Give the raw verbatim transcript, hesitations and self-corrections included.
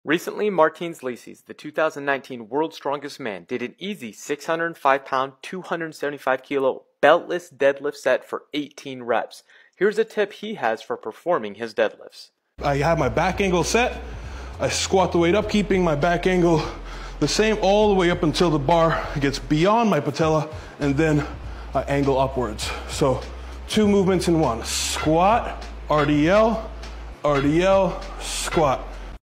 Recently, Martins Licis, the two thousand nineteen World's Strongest Man, did an easy six hundred five pound, two hundred seventy-five kilo beltless deadlift set for eighteen reps. Here's a tip he has for performing his deadlifts. I have my back angle set. I squat the weight up, keeping my back angle the same all the way up until the bar gets beyond my patella, and then I angle upwards. So two movements in one. Squat, R D L, R D L, squat.